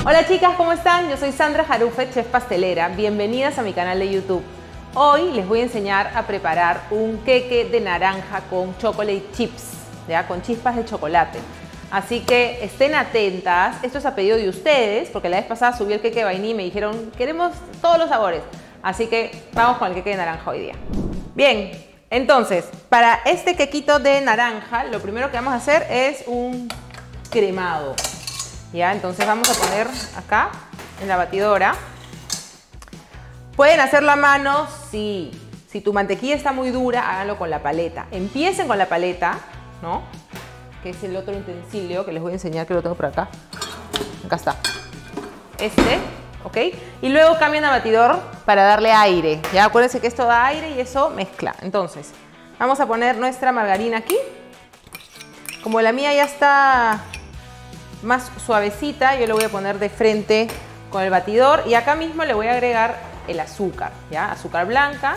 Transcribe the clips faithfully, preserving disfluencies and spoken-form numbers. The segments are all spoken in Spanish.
Hola chicas, ¿cómo están? Yo soy Sandra Jarufet, chef pastelera. Bienvenidas a mi canal de YouTube. Hoy les voy a enseñar a preparar un queque de naranja con chocolate chips, ¿ya? Con chispas de chocolate. Así que estén atentas. Esto es a pedido de ustedes, porque la vez pasada subí el queque de vainilla y me dijeron queremos todos los sabores. Así que vamos con el queque de naranja hoy día. Bien, entonces, para este quequito de naranja, lo primero que vamos a hacer es un cremado. Ya, entonces vamos a poner acá en la batidora. ¿Pueden hacerlo a mano? Sí. Si tu mantequilla está muy dura, háganlo con la paleta. Empiecen con la paleta, ¿no? Que es el otro utensilio que les voy a enseñar, que lo tengo por acá. Acá está. Este, ¿ok? Y luego cambian a batidor para darle aire. Ya, acuérdense que esto da aire y eso mezcla. Entonces, vamos a poner nuestra margarina aquí. Como la mía ya está más suavecita, yo le voy a poner de frente con el batidor y acá mismo le voy a agregar el azúcar, ¿ya? Azúcar blanca.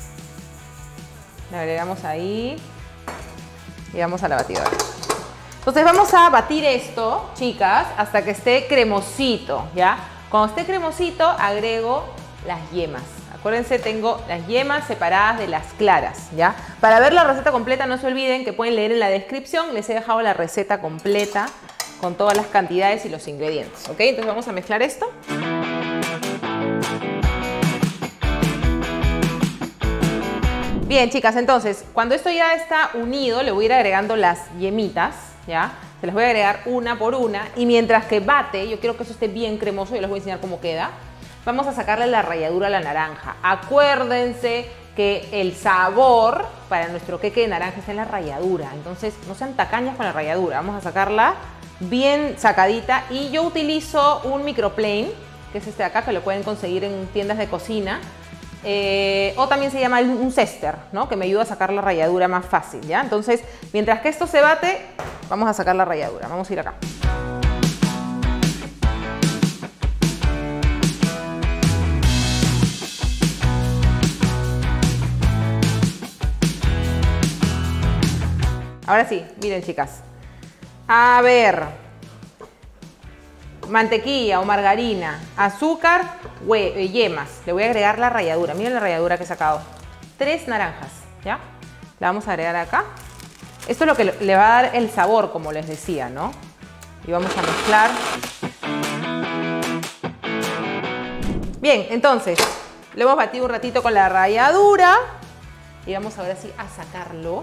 Le agregamos ahí y vamos a la batidora. Entonces vamos a batir esto, chicas, hasta que esté cremosito, ¿ya? Cuando esté cremosito agrego las yemas. Acuérdense, tengo las yemas separadas de las claras, ¿ya? Para ver la receta completa no se olviden que pueden leer en la descripción, les he dejado la receta completa con todas las cantidades y los ingredientes, ¿ok? Entonces vamos a mezclar esto. Bien, chicas, entonces, cuando esto ya está unido, le voy a ir agregando las yemitas, ¿ya? Se las voy a agregar una por una y mientras que bate, yo quiero que eso esté bien cremoso, yo les voy a enseñar cómo queda. Vamos a sacarle la ralladura a la naranja. Acuérdense que el sabor para nuestro queque de naranja está en la ralladura, entonces no sean tacañas con la ralladura, vamos a sacarla bien sacadita y yo utilizo un microplane, que es este de acá, que lo pueden conseguir en tiendas de cocina, eh, o también se llama un zester, ¿no? Que me ayuda a sacar la ralladura más fácil, ¿ya? Entonces, mientras que esto se bate, vamos a sacar la ralladura. Vamos a ir acá. Ahora sí, miren chicas. A ver, mantequilla o margarina, azúcar, hue yemas. Le voy a agregar la ralladura. Miren la ralladura que he sacado. Tres naranjas, ¿ya? La vamos a agregar acá. Esto es lo que le va a dar el sabor, como les decía, ¿no? Y vamos a mezclar. Bien, entonces, lo hemos batido un ratito con la ralladura. Y vamos ahora sí a sacarlo.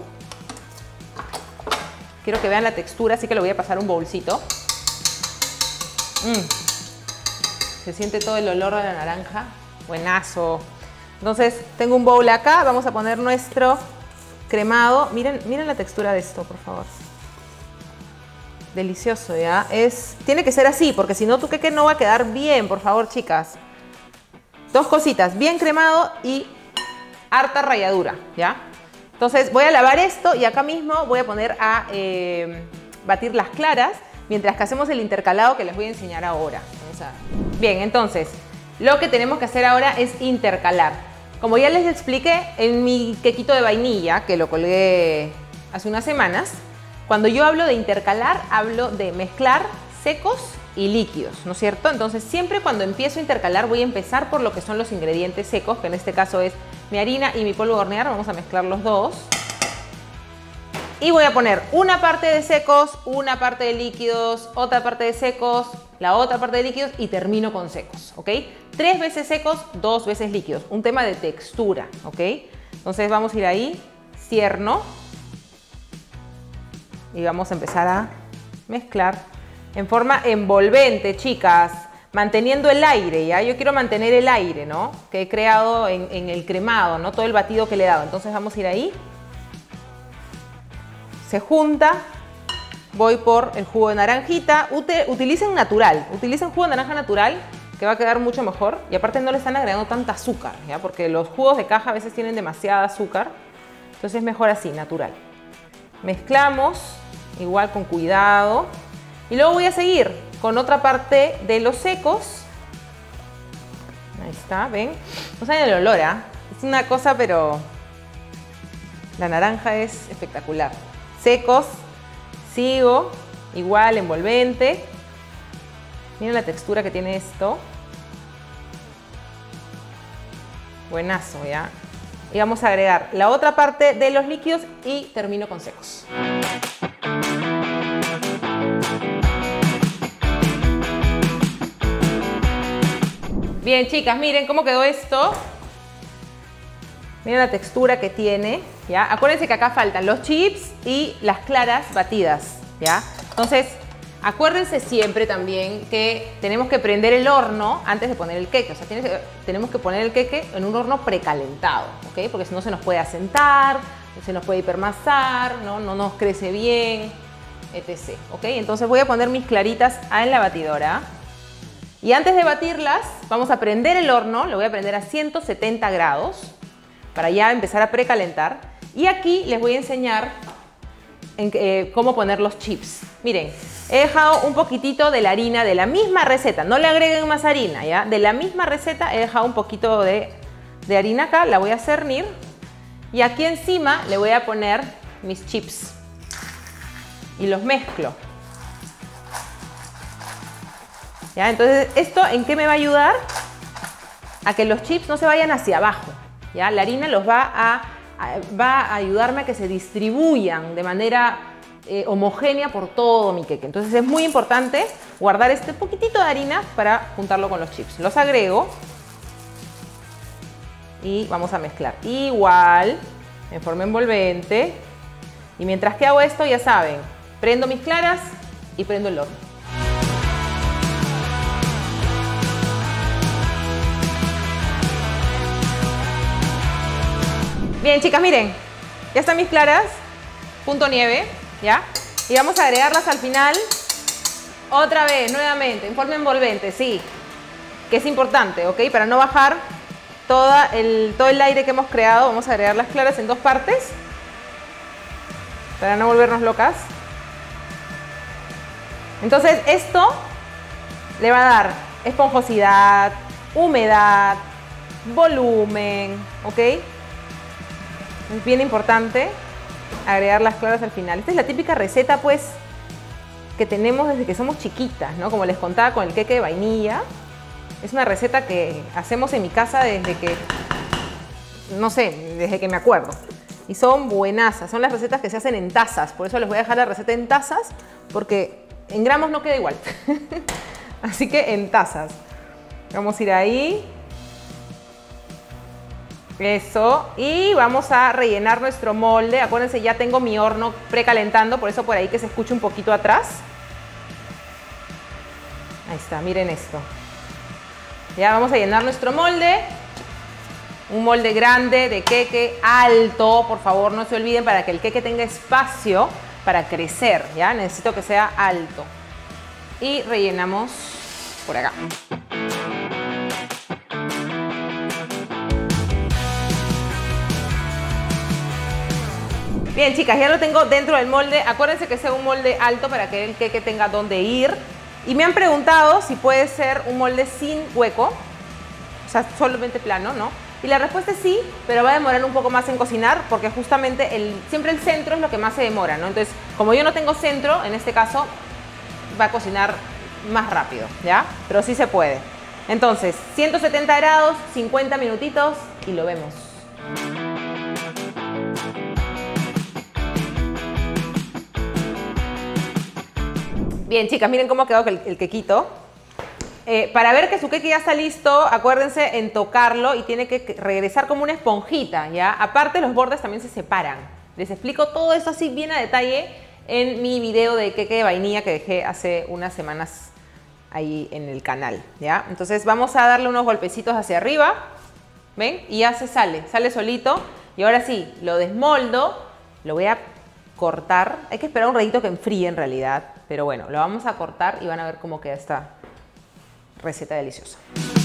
Quiero que vean la textura, así que le voy a pasar un bolsito. Mm. Se siente todo el olor de la naranja. Buenazo. Entonces, tengo un bowl acá. Vamos a poner nuestro cremado. Miren, miren la textura de esto, por favor. Delicioso, ¿ya? Es, tiene que ser así, porque si no, tu queque no va a quedar bien, por favor, chicas. Dos cositas, bien cremado y harta ralladura, ¿ya? Entonces voy a lavar esto y acá mismo voy a poner a eh, batir las claras mientras que hacemos el intercalado que les voy a enseñar ahora. Vamos a... Bien, entonces lo que tenemos que hacer ahora es intercalar. Como ya les expliqué en mi quequito de vainilla, que lo colgué hace unas semanas, cuando yo hablo de intercalar, hablo de mezclar secos y líquidos, ¿no es cierto? Entonces siempre cuando empiezo a intercalar voy a empezar por lo que son los ingredientes secos, que en este caso es mi harina y mi polvo de hornear. Vamos a mezclar los dos. Y voy a poner una parte de secos, una parte de líquidos, otra parte de secos, la otra parte de líquidos y termino con secos, ¿ok? Tres veces secos, dos veces líquidos. Un tema de textura, ¿ok? Entonces vamos a ir ahí, cierno. Y vamos a empezar a mezclar en forma envolvente, chicas. Manteniendo el aire, ¿ya? Yo quiero mantener el aire, ¿no? Que he creado en, en el cremado, ¿no? Todo el batido que le he dado. Entonces vamos a ir ahí. Se junta. Voy por el jugo de naranjita. Ute, utilicen natural. Utilicen jugo de naranja natural, que va a quedar mucho mejor. Y aparte no le están agregando tanta azúcar, ¿ya? Porque los jugos de caja a veces tienen demasiada azúcar. Entonces es mejor así, natural. Mezclamos, igual con cuidado. Y luego voy a seguir con otra parte de los secos. Ahí está, ¿ven? No saben el olor, ¿ah? ¿eh? Es una cosa, pero la naranja es espectacular. Secos, sigo, igual, envolvente. Miren la textura que tiene esto. Buenazo, ¿ya? Y vamos a agregar la otra parte de los líquidos y termino con secos. Bien, chicas, miren cómo quedó esto. Miren la textura que tiene, ¿ya? Acuérdense que acá faltan los chips y las claras batidas, ¿ya? Entonces, acuérdense siempre también que tenemos que prender el horno antes de poner el queque. O sea, que, tenemos que poner el queque en un horno precalentado, ¿ok? Porque si no se nos puede asentar, se nos puede hipermasar, ¿no? No nos crece bien, etcétera, ¿ok? Entonces voy a poner mis claritas en la batidora. Y antes de batirlas, vamos a prender el horno. Lo voy a prender a ciento setenta grados para ya empezar a precalentar. Y aquí les voy a enseñar en, eh, cómo poner los chips. Miren, he dejado un poquitito de la harina de la misma receta. No le agreguen más harina, ¿ya? De la misma receta he dejado un poquito de, de harina acá. La voy a cernir. Y aquí encima le voy a poner mis chips. Y los mezclo. ¿Ya? Entonces, ¿esto en qué me va a ayudar? A que los chips no se vayan hacia abajo, ¿ya? La harina los va a, a, va a ayudarme a que se distribuyan de manera eh, homogénea por todo mi queque. Entonces es muy importante guardar este poquitito de harina para juntarlo con los chips. Los agrego y vamos a mezclar igual, en forma envolvente. Y mientras que hago esto, ya saben, prendo mis claras y prendo el horno. Bien, chicas, miren, ya están mis claras, punto nieve, ¿ya? Y vamos a agregarlas al final, otra vez, nuevamente, en forma envolvente, sí, que es importante, ¿ok? Para no bajar toda el, todo el aire que hemos creado, vamos a agregar las claras en dos partes, para no volvernos locas. Entonces, esto le va a dar esponjosidad, humedad, volumen, ¿ok? Es bien importante agregar las claras al final. Esta es la típica receta, pues, que tenemos desde que somos chiquitas, ¿no? Como les contaba con el queque de vainilla. Es una receta que hacemos en mi casa desde que, no sé, desde que me acuerdo. Y son buenasas. Son las recetas que se hacen en tazas. Por eso les voy a dejar la receta en tazas, porque en gramos no queda igual. Así que en tazas. Vamos a ir ahí. Eso, y vamos a rellenar nuestro molde. Acuérdense, ya tengo mi horno precalentando, por eso por ahí que se escuche un poquito atrás. Ahí está, miren esto. Ya vamos a llenar nuestro molde. Un molde grande de queque, alto, por favor, no se olviden, para que el queque tenga espacio para crecer, ¿ya? Necesito que sea alto. Y rellenamos por acá. Bien, chicas, ya lo tengo dentro del molde. Acuérdense que sea un molde alto para que el queque tenga dónde ir. Y me han preguntado si puede ser un molde sin hueco, o sea, solamente plano, ¿no? Y la respuesta es sí, pero va a demorar un poco más en cocinar porque justamente el, siempre el centro es lo que más se demora, ¿no? Entonces, como yo no tengo centro, en este caso va a cocinar más rápido, ¿ya? Pero sí se puede. Entonces, ciento setenta grados, cincuenta minutitos y lo vemos. Bien, chicas, miren cómo quedó el, el quequito. Eh, para ver que su queque ya está listo, acuérdense en tocarlo y tiene que regresar como una esponjita, ¿ya? Aparte, los bordes también se separan. Les explico todo eso así bien a detalle en mi video de queque de vainilla que dejé hace unas semanas ahí en el canal, ¿ya? Entonces vamos a darle unos golpecitos hacia arriba, ¿ven? Y ya se sale, sale solito. Y ahora sí, lo desmoldo, lo voy a cortar. Hay que esperar un ratito que enfríe en realidad. Pero bueno, lo vamos a cortar y van a ver cómo queda esta receta deliciosa.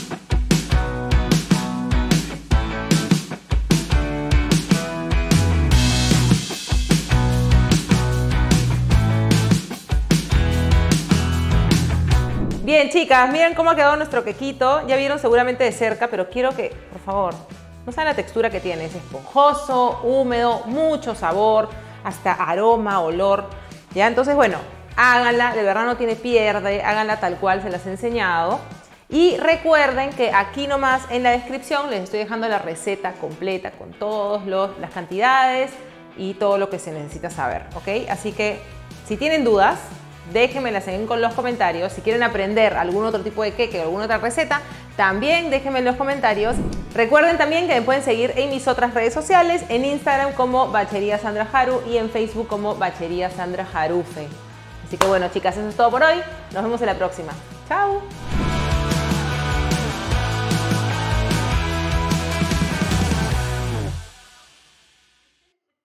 Bien, chicas, miren cómo ha quedado nuestro quequito. Ya vieron seguramente de cerca, pero quiero que, por favor, no saben la textura que tiene. Es esponjoso, húmedo, mucho sabor, hasta aroma, olor. ¿Ya? Entonces, bueno, háganla, de verdad no tiene pierde, háganla tal cual se las he enseñado. Y recuerden que aquí nomás en la descripción les estoy dejando la receta completa con todas las cantidades y todo lo que se necesita saber, ¿ok? Así que si tienen dudas, déjenmelas en los comentarios. Si quieren aprender algún otro tipo de queque o alguna otra receta, también déjenme en los comentarios. Recuerden también que me pueden seguir en mis otras redes sociales, en Instagram como Bachería Sandra Haru y en Facebook como Bachería Sandra Harufe. Así que bueno, chicas, eso es todo por hoy. Nos vemos en la próxima. ¡Chao!